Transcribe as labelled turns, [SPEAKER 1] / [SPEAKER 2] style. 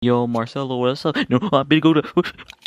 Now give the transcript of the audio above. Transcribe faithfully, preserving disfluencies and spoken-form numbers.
[SPEAKER 1] Yo, Marcelo, what's up? No, I'm gonna go to.